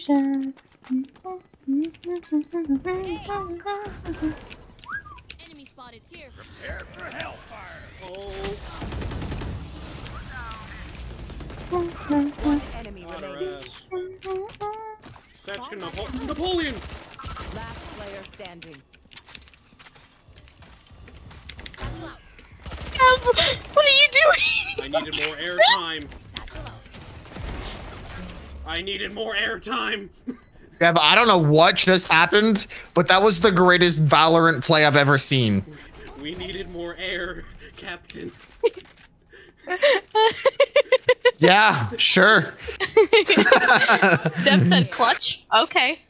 Enemy spotted here. Prepare for hellfire. One enemy remaining. That's Napoleon. Last player standing. What are you doing? I needed more air time. I needed more air time. Yeah, but I don't know what just happened, but that was the greatest Valorant play I've ever seen. We needed more air, Captain. Yeah, sure. Dev said clutch. Okay.